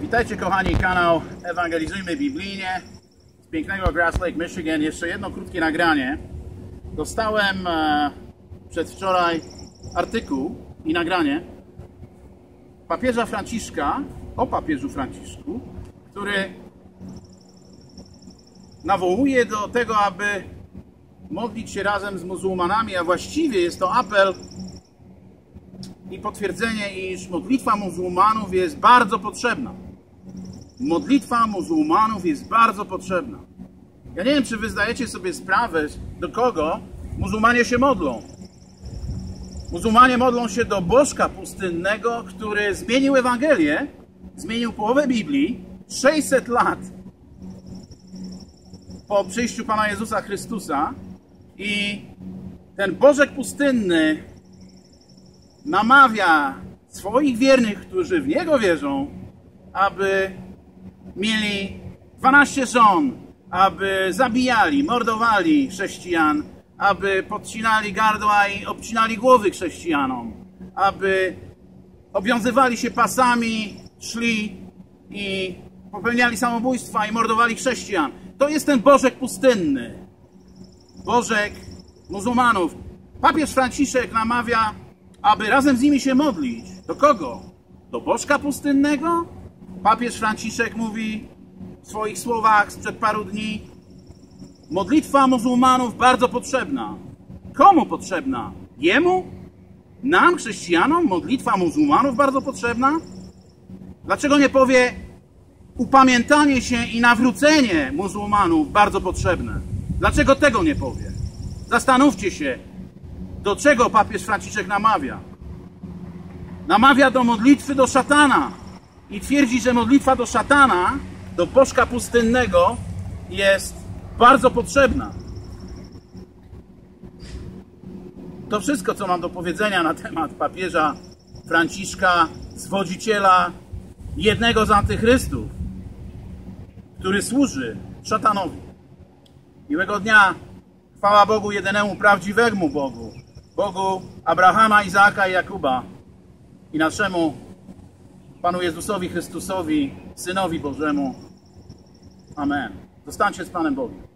Witajcie kochani, kanał Ewangelizujmy Biblijnie z pięknego Grass Lake, Michigan. Jeszcze jedno krótkie nagranie. Dostałem przedwczoraj artykuł i nagranie papieża Franciszka, o papieżu Franciszku, który nawołuje do tego, aby modlić się razem z muzułmanami, a właściwie jest to apel i potwierdzenie, iż modlitwa muzułmanów jest bardzo potrzebna. Modlitwa muzułmanów jest bardzo potrzebna. Ja nie wiem, czy wy zdajecie sobie sprawę, do kogo muzułmanie się modlą. Muzułmanie modlą się do bożka pustynnego, który zmienił Ewangelię, zmienił połowę Biblii, 600 lat po przyjściu Pana Jezusa Chrystusa, i ten bożek pustynny namawia swoich wiernych, którzy w Niego wierzą, aby mieli 12 żon, aby zabijali, mordowali chrześcijan, aby podcinali gardła i obcinali głowy chrześcijanom, aby obwiązywali się pasami, szli i popełniali samobójstwa i mordowali chrześcijan. To jest ten bożek pustynny, bożek muzułmanów. Papież Franciszek namawia, aby razem z nimi się modlić. Do kogo? Do bożka pustynnego? Papież Franciszek mówi w swoich słowach sprzed paru dni: modlitwa muzułmanów bardzo potrzebna. Komu potrzebna? Jemu? Nam, chrześcijanom? Modlitwa muzułmanów bardzo potrzebna? Dlaczego nie powie upamiętanie się i nawrócenie muzułmanów bardzo potrzebne? Dlaczego tego nie powie? Zastanówcie się, do czego papież Franciszek namawia. Namawia do modlitwy do szatana i twierdzi, że modlitwa do szatana, do bożka pustynnego, jest bardzo potrzebna. To wszystko, co mam do powiedzenia na temat papieża Franciszka, zwodziciela jednego z antychrystów, który służy szatanowi. Miłego dnia. Chwała Bogu, jedynemu prawdziwemu Bogu, Bogu Abrahama, Izaaka i Jakuba, i naszemu Panu Jezusowi Chrystusowi, Synowi Bożemu. Amen. Zostańcie z Panem Bogiem.